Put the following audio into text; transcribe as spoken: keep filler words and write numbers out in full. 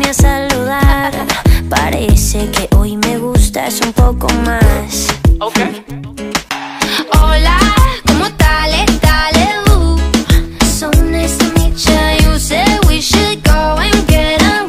a saludar. Parece que hoy me gustas un poco más. Ok.